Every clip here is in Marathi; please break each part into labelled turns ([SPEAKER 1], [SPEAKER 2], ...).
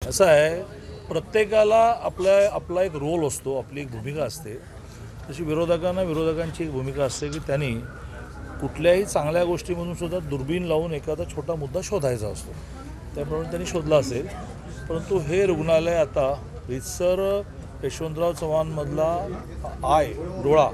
[SPEAKER 1] असं आहे, प्रत्येकाला आपला एक रोल असतो, आपली एक भूमिका असते. तशी विरोधकांची एक भूमिका असते की त्यांनी कुठल्याही चांगल्या गोष्टीमधून सुद्धा दुर्बीण लावून एखादा छोटा मुद्दा शोधायचा असतो. त्याप्रमाणे त्यांनी शोधला असेल. परंतु हे रुग्णालय आता रीतसर यशवंतराव चव्हाणमधला डोळा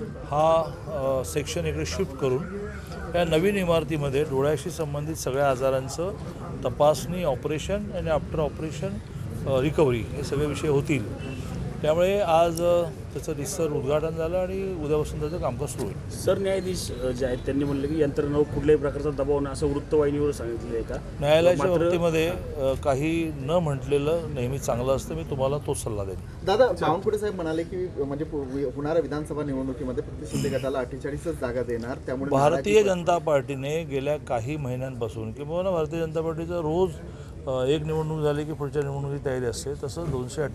[SPEAKER 1] हा सेक्शन इकडे शिफ्ट करून या नवीन इमारतीमध्ये डोळ्याशी संबंधित सगळ्या आजारांचं तपासणी, ऑपरेशन आणि आफ्टर ऑपरेशन रिकव्हरी हे सगळे विषय होतील. त्यामुळे आज त्याचं रीतसर उद्घाटन झालं आणि उद्यापासून त्याचं कामकाज सुरू होईल.
[SPEAKER 2] सरन्यायाधीश जे आहेत त्यांनी म्हणलं की यंत्रणावर कुठल्याही प्रकारचा दबाव नाही असं वृत्तवाहिनीवर सांगितलं आहे का?
[SPEAKER 1] न्यायालयाच्या बाबतीमध्ये काही न म्हटलेलं नेहमी चांगलं असतं. मी तुम्हाला तोच सल्ला देईन.
[SPEAKER 3] दादा, बावनकुळे साहेब म्हणाले की म्हणजे होणाऱ्या विधानसभा निवडणुकीमध्ये फक्त शिंदे गटाला 48च जागा देणार. त्यामुळे
[SPEAKER 1] भारतीय जनता पार्टीने गेल्या काही महिन्यांपासून किंवा भारतीय जनता पार्टीचा रोज एक निवडणूक झाली की पुढच्या निवडणुकीची तयारी असते. तसं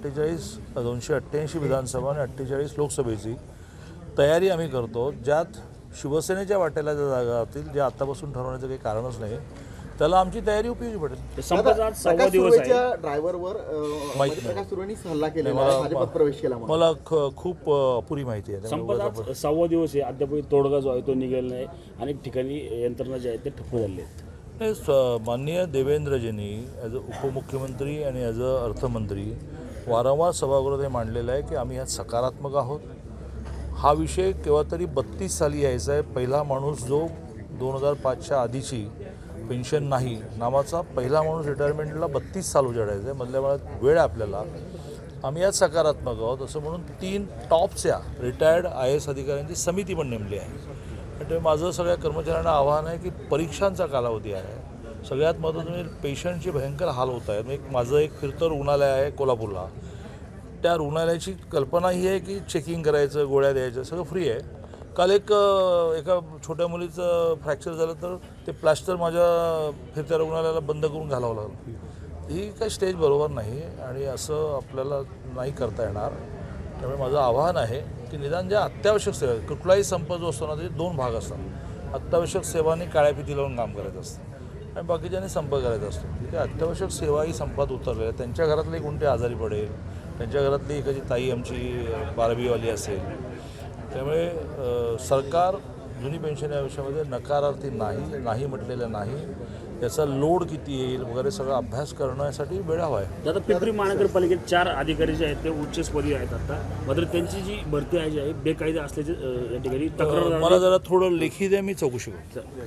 [SPEAKER 1] 288 विधानसभा आणि 48 लोकसभेची तयारी आम्ही करतो. ज्यात शिवसेनेच्या वाट्याला ज्या जागा होतील, जे आतापासून ठरवण्याचं काही कारणच नाही, त्याला आमची तयारी उपयोगी पडेल.
[SPEAKER 2] संपाचा आज 6वा दिवस आहे.
[SPEAKER 3] ड्रायव्हरवर प्रकाश सुरेंनी हल्ला केलेला, भाजपात प्रवेश केला.
[SPEAKER 1] मला खूप अपुरी माहिती आहे.
[SPEAKER 2] संपाचा आज 6वा दिवस आहे. अद्याप तोडगा जो आहे तो निघालेला नाही. अनेक ठिकाणी यंत्रणा जे आहेत ते ठप्प झाले आहेत.
[SPEAKER 1] माननीय देवेंद्रजींनी ॲज अ उपमुख्यमंत्री आणि ॲज अ अर्थमंत्री वारंवार सभागृहात हे मांडलेलं आहे की आम्ही ह्यात सकारात्मक आहोत. हा विषय केव्हा तरी 32 साली यायचा आहे. पहिला माणूस जो 2005च्या आधीची पेन्शन नाही नावाचा पहिला माणूस रिटायरमेंटला 32 साल उजाडायचा आहे. मधल्या वेळात वेळ आपल्याला आम्ही यात सकारात्मक आहोत असं म्हणून 3 टॉपच्या रिटायर्ड IAS अधिकाऱ्यांची समिती पण नेमली आहे. म्हणजे माझं सगळ्या कर्मचाऱ्यांना आव्हान आहे की परीक्षांचा कालावधी आहे. सगळ्यात महत्त्वाचं पेशंटचे भयंकर हाल होत आहेत. माझं एक फिरतं रुग्णालय आहे कोल्हापूरला. त्या रुग्णालयाची कल्पना ही आहे की चेकिंग करायचं, गोळ्या द्यायचं, सगळं फ्री आहे. काल एका छोट्या मुलीचं फ्रॅक्चर झालं तर ते प्लास्टर माझ्या फिरत्या रुग्णालयाला बंद करून घालावं लागलं. ही काही स्टेज बरोबर नाही आणि असं आपल्याला नाही करता येणार. त्यामुळे माझं आव्हान आहे की निदान ज्या अत्यावश्यक सेवा, कुठलाही संप जो असतो ना त्याचे 2 भाग असतात. अत्यावश्यक सेवांनी काळ्या फिती लावून काम करायचं असतं आणि बाकीच्यांनी संप करायचा असतो. तिथे अत्यावश्यक सेवाही संपात उतरलेल्या. त्यांच्या घरातले कोणते आजारी पडेल, त्यांच्या घरातली एखादी ताई आमची 12वीवाली असेल. त्यामुळे सरकार जुनी पेन्शन या विषयामध्ये नकारार्थी नाही म्हटलेलं नाही. त्याचा लोड किती येईल वगैरे सगळा अभ्यास करण्यासाठी वेळ हवा आहे.
[SPEAKER 2] आता पिंपरी महानगरपालिकेत 4 अधिकारी जे आहेत ते उच्चस्तरीय आहेत. आता मात्र त्यांची जी भरती आहे जी आहे बेकायदा असल्याची या ठिकाणी तक्रार.
[SPEAKER 1] मला जरा थोडं लेखी द्या, मी चौकशी करतो.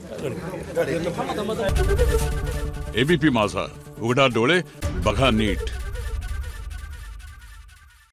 [SPEAKER 4] ABP माझा, उघडा डोळे बघा नीट.